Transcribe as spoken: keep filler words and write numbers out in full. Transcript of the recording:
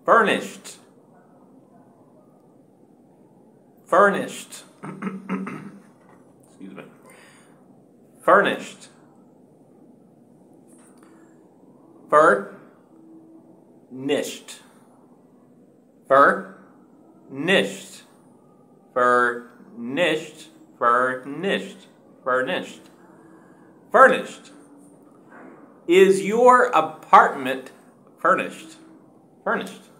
Furnished. Furnished. Excuse me. Furnished. Furnished. Furnished. Furnished. Furnished. Furnished. Furnished. Is your apartment furnished? Furnished.